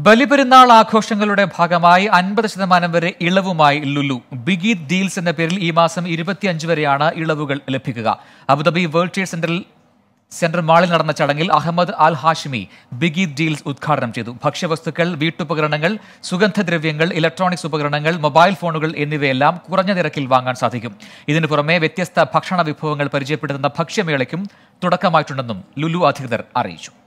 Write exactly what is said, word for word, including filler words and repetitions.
ബലിപെരുന്നാൾ ആഘോഷങ്ങളുടെ ഭാഗമായി അൻപത് ശതമാനം വരെ ഇളവുമായി ലുലു. ബിഗ് ഈറ്റ് ഡീൽസ് എന്ന പേരിൽ ഈ മാസം ഇരുപത്തിയഞ്ച് വരെയാണ് ഇളവുകൾ ലഭിക്കുക. അബുദാബി വേൾഡ് ട്രേഡ് സെന്ററിൽ സെന്റർ മാളിൽ നടന്ന ചടങ്ങിൽ Ahmed Al Hashimi big eat deals ഉദ്ഘാടനം ചെയ്തു. ഭക്ഷ്യവസ്തുക്കൾ, വീട്ടുപകരണങ്ങൾ, സുഗന്ധദ്രവ്യങ്ങൾ, ഇലക്ട്രോണിക്സ് ഉപകരണങ്ങൾ, മൊബൈൽ ഫോണുകൾ എന്നിവയെല്ലാം കുറഞ്ഞ നിരക്കിൽ വാങ്ങാൻ സാധിക്കും. ഇതിനു പുറമെ വ്യത്യസ്ത ഭക്ഷണ വിഭവങ്ങൾ പരിചയപ്പെടുത്തുന്ന ഭക്ഷ്യമേളയ്ക്കും തുടക്കമായിട്ടുണ്ടെന്നും ലുലു അധികൃതർ അറിയിച്ചു.